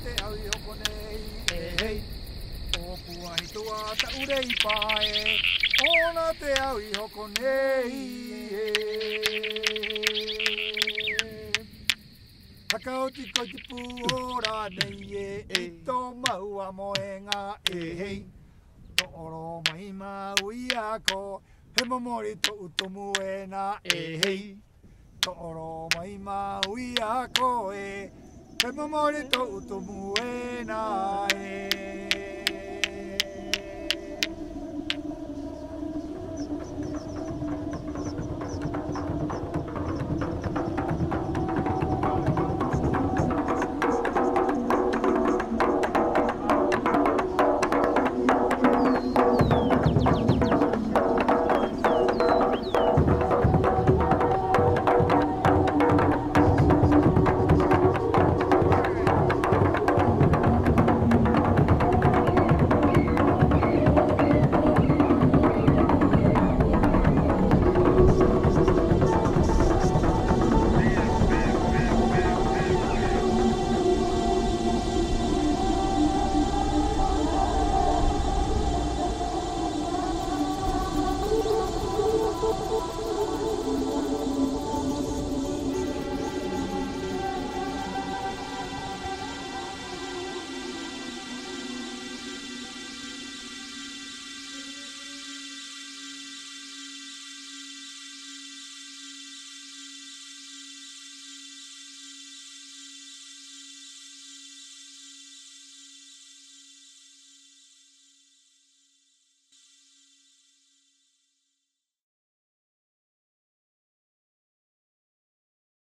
te au I hoko nei, e hei. O pua I tua ta urei pae, ona te au I hoko nei, Hakaoti ko te puora nei e to maua moenga e hei. To oro mai maui ako, he momori to utomu e na e hei. To oro mai maui ako e, he momori to utomu e na e.